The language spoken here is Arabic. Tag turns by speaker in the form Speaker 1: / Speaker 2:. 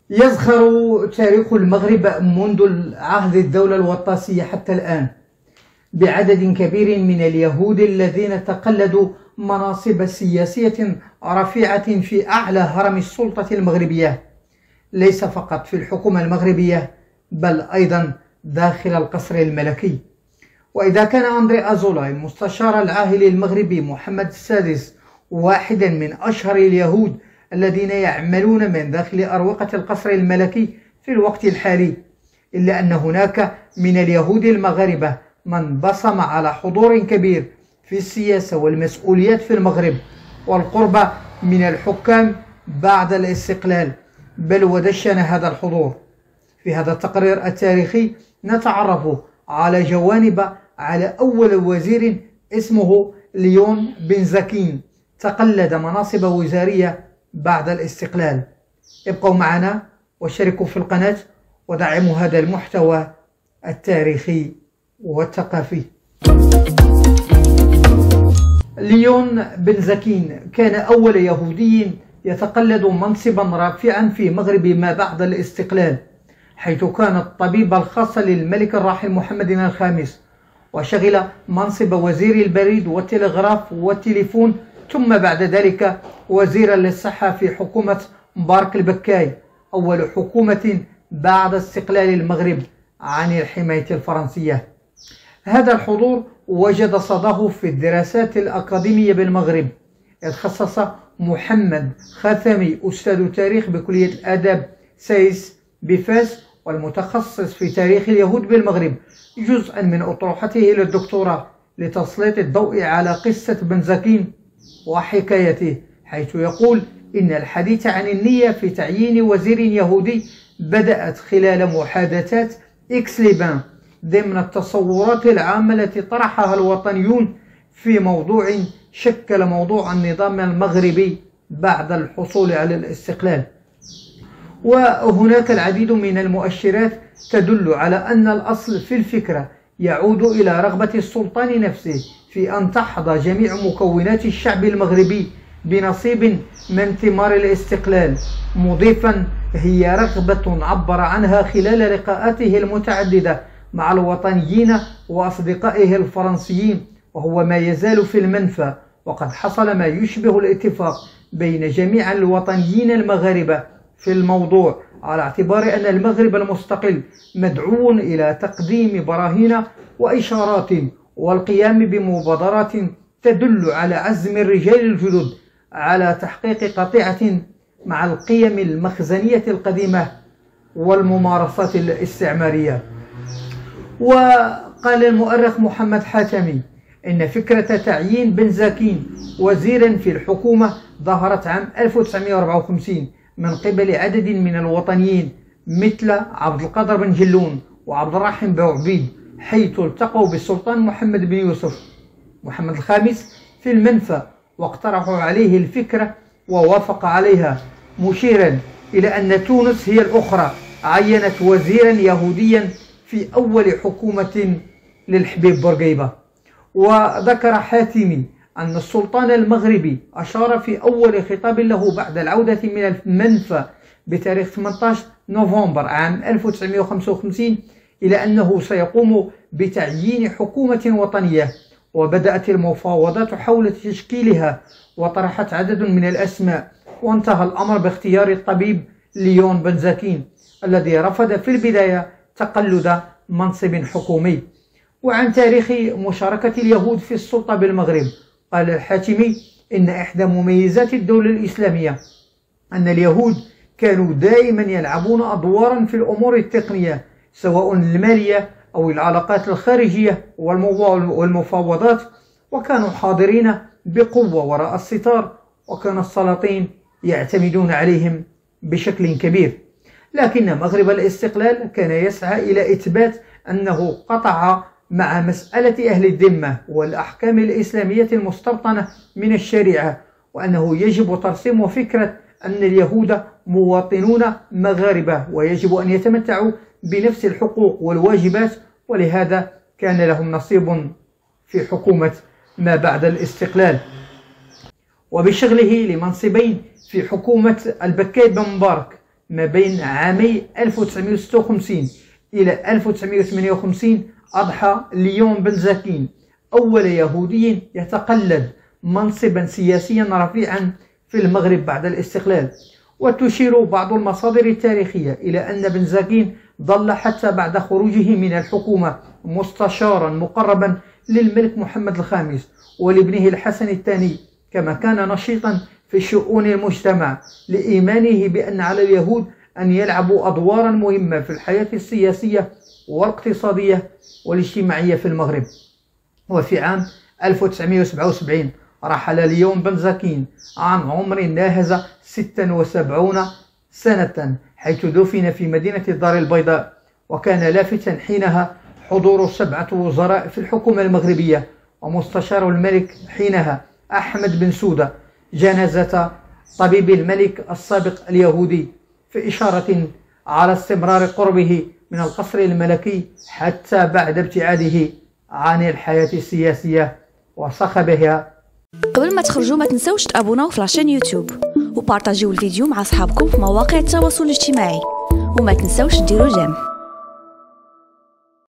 Speaker 1: يزخر تاريخ المغرب منذ عهد الدولة الوطاسية حتى الآن بعدد كبير من اليهود الذين تقلدوا مناصب سياسية رفيعة في أعلى هرم السلطة المغربية، ليس فقط في الحكومة المغربية بل أيضا داخل القصر الملكي. وإذا كان أندري أزولاي المستشار العاهل المغربي محمد السادس واحدا من أشهر اليهود الذين يعملون من داخل أروقة القصر الملكي في الوقت الحالي، إلا أن هناك من اليهود المغاربة من بصم على حضور كبير في السياسة والمسؤوليات في المغرب والقرب من الحكام بعد الاستقلال، بل ودشن هذا الحضور. في هذا التقرير التاريخي نتعرف على جوانب على أول وزير اسمه ليون بن زكين تقلد مناصب وزارية بعد الاستقلال. ابقوا معنا وشاركوا في القناة ودعموا هذا المحتوى التاريخي والثقافي. ليون بن زكين كان أول يهودي يتقلد منصبا رافعا في مغرب ما بعد الاستقلال، حيث كان الطبيب الخاص للملك الراحل محمد الخامس، وشغل منصب وزير البريد والتلغراف والتليفون، ثم بعد ذلك وزيرا للصحة في حكومة مبارك البكاي، أول حكومة بعد استقلال المغرب عن الحماية الفرنسية. هذا الحضور وجد صداه في الدراسات الأكاديمية بالمغرب، إذ خصص محمد خاتمي أستاذ تاريخ بكلية آداب سايس بفاس والمتخصص في تاريخ اليهود بالمغرب جزءا من أطروحته للدكتوراه لتسليط الضوء على قصة بن زكين وحكايته، حيث يقول إن الحديث عن النية في تعيين وزير يهودي بدأت خلال محادثات إكس ليبان ضمن التصورات العامة التي طرحها الوطنيون في موضوع شكل موضوع النظام المغربي بعد الحصول على الاستقلال. وهناك العديد من المؤشرات تدل على أن الأصل في الفكرة يعود إلى رغبة السلطان نفسه في أن تحظى جميع مكونات الشعب المغربي بنصيب من ثمار الاستقلال، مضيفا هي رغبة عبر عنها خلال لقاءاته المتعددة مع الوطنيين وأصدقائه الفرنسيين، وهو ما يزال في المنفى. وقد حصل ما يشبه الاتفاق بين جميع الوطنيين المغاربة في الموضوع، على اعتبار أن المغرب المستقل مدعو إلى تقديم براهين وإشارات والقيام بمبادرات تدل على عزم الرجال الجدد على تحقيق قطيعة مع القيم المخزنية القديمة والممارسات الاستعمارية. وقال المؤرخ محمد حاتمي إن فكرة تعيين بن زكين وزيرا في الحكومة ظهرت عام 1954 من قبل عدد من الوطنيين مثل عبد القادر بن جلون وعبد الرحيم بوعبيد، حيث التقوا بالسلطان محمد بن يوسف محمد الخامس في المنفى واقترحوا عليه الفكرة ووافق عليها، مشيرا إلى أن تونس هي الأخرى عينت وزيرا يهوديا في أول حكومة للحبيب بورقيبة. وذكر حاتمي أن السلطان المغربي أشار في أول خطاب له بعد العودة من المنفى بتاريخ 18 نوفمبر عام 1955 إلى أنه سيقوم بتعيين حكومة وطنية، وبدأت المفاوضات حول تشكيلها وطرحت عدد من الأسماء، وانتهى الأمر باختيار الطبيب ليون بن زكين الذي رفض في البداية تقلد منصب حكومي. وعن تاريخ مشاركة اليهود في السلطة بالمغرب قال الحاتمي إن إحدى مميزات الدولة الإسلامية أن اليهود كانوا دائما يلعبون أدوارا في الأمور التقنية سواء المالية أو العلاقات الخارجية والمفاوضات، وكانوا حاضرين بقوة وراء الستار، وكان السلاطين يعتمدون عليهم بشكل كبير. لكن مغرب الاستقلال كان يسعى إلى إثبات أنه قطع مع مسألة أهل الذمة والأحكام الإسلامية المستبطنة من الشريعة، وأنه يجب ترسيم فكرة أن اليهود مواطنون مغاربة ويجب أن يتمتعوا بنفس الحقوق والواجبات، ولهذا كان لهم نصيب في حكومة ما بعد الاستقلال. وبشغله لمنصبين في حكومة البكاي بن مبارك ما بين عامي 1956 إلى 1958 أضحى ليون بن زاكين أول يهودي يتقلد منصبا سياسيا رفيعا في المغرب بعد الاستقلال. وتشير بعض المصادر التاريخية إلى أن بن زاكين ظل حتى بعد خروجه من الحكومة مستشارا مقربا للملك محمد الخامس ولابنه الحسن الثاني، كما كان نشيطا في شؤون المجتمع لإيمانه بأن على اليهود أن يلعبوا أدوارا مهمة في الحياة السياسية والاقتصادية والاجتماعية في المغرب. وفي عام 1977 رحل ليون بن زاكين عن عمر ناهز 76 سنة، حيث دفن في مدينة الدار البيضاء. وكان لافتا حينها حضور 7 وزراء في الحكومة المغربية ومستشار الملك حينها أحمد بن سودة جنازة طبيب الملك السابق اليهودي، في إشارة على استمرار قربه من القصر الملكي حتى بعد ابتعاده عن الحياة السياسية وصخبها.
Speaker 2: قبل ما تخرجوا ما تنسوش تابوناو في لاشين يوتيوب وبارطاجيو الفيديو مع أصحابكم في مواقع التواصل الاجتماعي، وما تنسوش ديروا جيم.